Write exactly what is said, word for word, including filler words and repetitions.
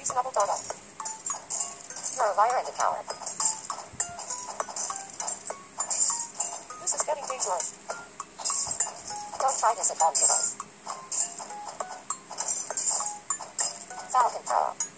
Snuggle Donna. You're a liar and a coward. This is getting dangerous. Don't try this adventurous. Falcon Pro.